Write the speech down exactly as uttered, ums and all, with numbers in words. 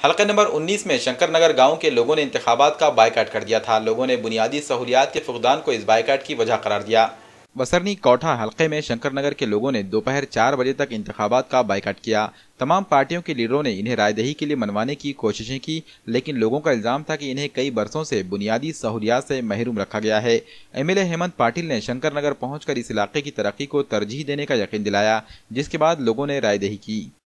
हल्के नंबर उन्नीस में शंकर नगर गांव के लोगों ने इंतखाबात का बायकाट कर दिया था। लोगों ने बुनियादी सहूलियात के फुकदान को इस बायकाट की वजह करार दिया। वसरनी कोठा हल्के में शंकर नगर के लोगों ने दोपहर चार बजे तक इंतखाबात का बायकाट किया। तमाम पार्टियों के लीडरों ने इन्हें रायदही के लिए मनवाने की कोशिशें की, लेकिन लोगों का इल्जाम था कि इन्हें कई बरसों से बुनियादी सहूलियात से महरूम रखा गया है। एमएलए हेमंत पाटिल ने शंकर नगर पहुंचकर इस इलाके की तरक्की को तरजीह देने का यकीन दिलाया, जिसके बाद लोगों ने रायदही की।